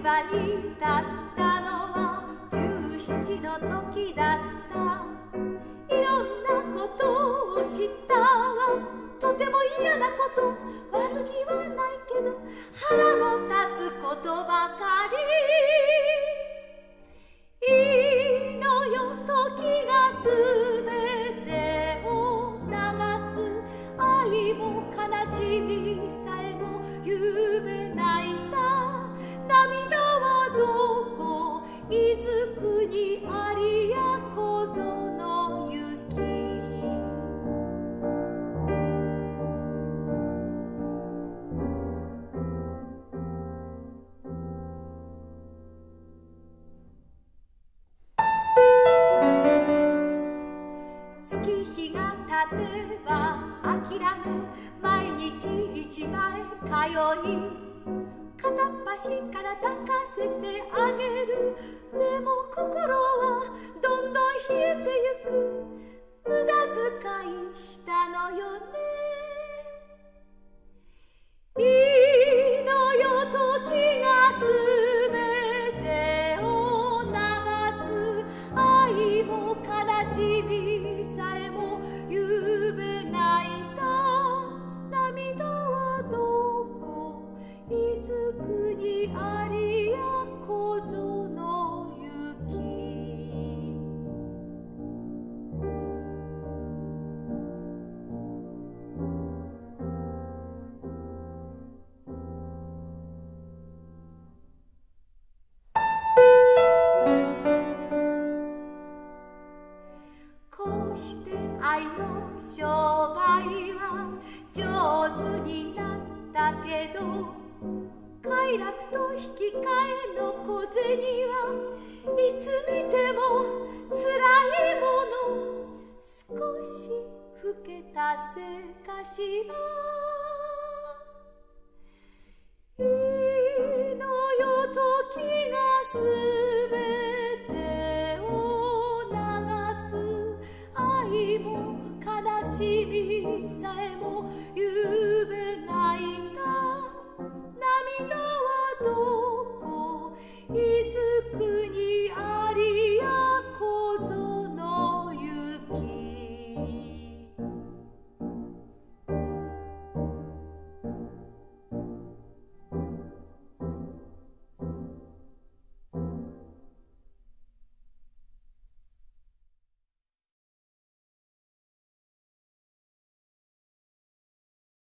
場に立ったのは17の時だった。いろんなことを知ったわ。とても嫌なこと、悪気はないけど腹の立つことばかり。いいのよ、時がすべてを流す。愛も悲しみさえもゆうべ泣いた。涙はどこ、伊豆国有や小園雪。月日が経てば諦め、毎日市場へ通い、片っ端から抱かせてあげる。でも心はどんどん冷えてゆく。無駄遣いしたのよね。いいのよ、時がすべてを流す。愛も悲しみさえもゆうべ泣いた。涙はどこ、伊豆国有や小園雪。こうして愛の商売は上手になったけど、快楽と引き換えの小銭はいつ見てもつらいもの。少し老けたせいかしら。